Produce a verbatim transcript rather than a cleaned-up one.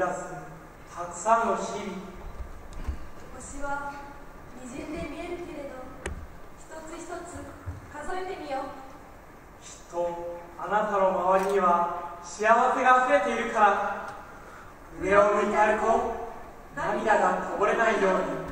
すたくさんの日々。 星はにじんで見えるけれど、一つ一つ数えてみよう。 きっとあなたの周りには幸せがあふれているから、上を向いて歩こう。涙がこぼれないように。